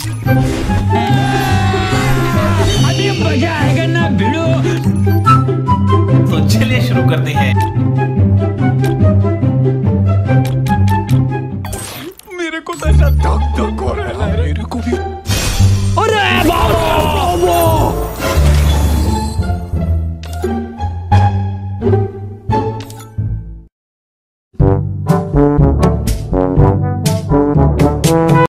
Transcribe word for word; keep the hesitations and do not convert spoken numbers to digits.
अभी मजा आएगा ना भिड़ो। तो चलिए शुरू करते हैं।